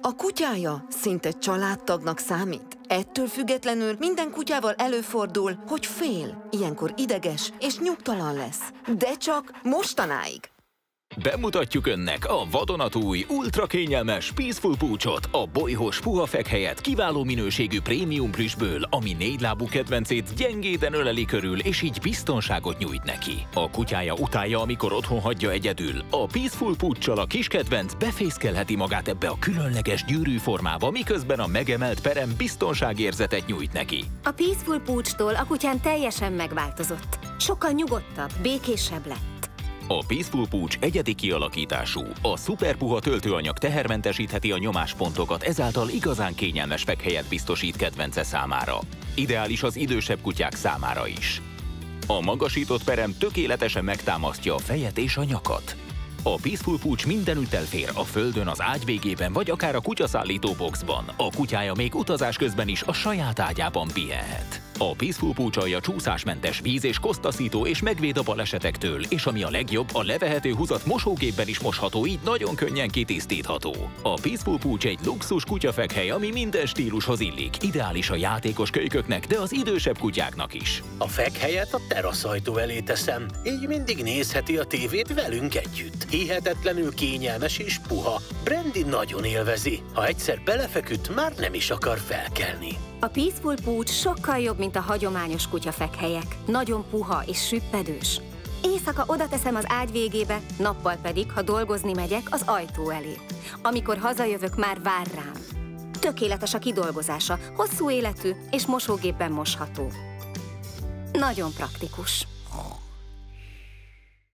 A kutyája szinte családtagnak számít. Ettől függetlenül minden kutyával előfordul, hogy fél, ilyenkor ideges és nyugtalan lesz. De csak mostanáig. Bemutatjuk önnek a vadonatúj, ultra kényelmes Peaceful Poochot, a bolyhos puha fekhelyet kiváló minőségű prémium plüssből, ami négylábú kedvencét gyengéden öleli körül, és így biztonságot nyújt neki. A kutyája utálja, amikor otthon hagyja egyedül. A Peaceful Poochsal a kis kedvenc befészkelheti magát ebbe a különleges gyűrűformába, miközben a megemelt perem biztonságérzetet nyújt neki. A Peaceful Poochtól a kutyán teljesen megváltozott. Sokkal nyugodtabb, békésebb lett. A Peaceful Pooch egyedi kialakítású. A szuperpuha töltőanyag tehermentesítheti a nyomáspontokat, ezáltal igazán kényelmes fekhelyet biztosít kedvence számára. Ideális az idősebb kutyák számára is. A magasított perem tökéletesen megtámasztja a fejet és a nyakat. A Peaceful Pooch mindenütt elfér, a földön, az ágy végében, vagy akár a kutyaszállító boxban. A kutyája még utazás közben is a saját ágyában pihenhet. A Peaceful Pooch alja csúszásmentes, víz- és kosztaszító, és megvéd a balesetektől, és ami a legjobb, a levehető húzat mosógépben is mosható, így nagyon könnyen kitisztítható. A Peaceful Pooch egy luxus kutyafekhely, ami minden stílushoz illik. Ideális a játékos kölyköknek, de az idősebb kutyáknak is. A fekhelyet a teraszajtó elé teszem, így mindig nézheti a tévét velünk együtt. Hihetetlenül kényelmes és puha. Brandy nagyon élvezi. Ha egyszer belefeküdt, már nem is akar felkelni. A Peaceful Pooch sokkal jobb, mint a hagyományos kutyafekhelyek. Nagyon puha és süppedős. Éjszaka oda teszem az ágy végébe, nappal pedig, ha dolgozni megyek, az ajtó elé. Amikor hazajövök, már vár rám. Tökéletes a kidolgozása, hosszú életű és mosógépben mosható. Nagyon praktikus.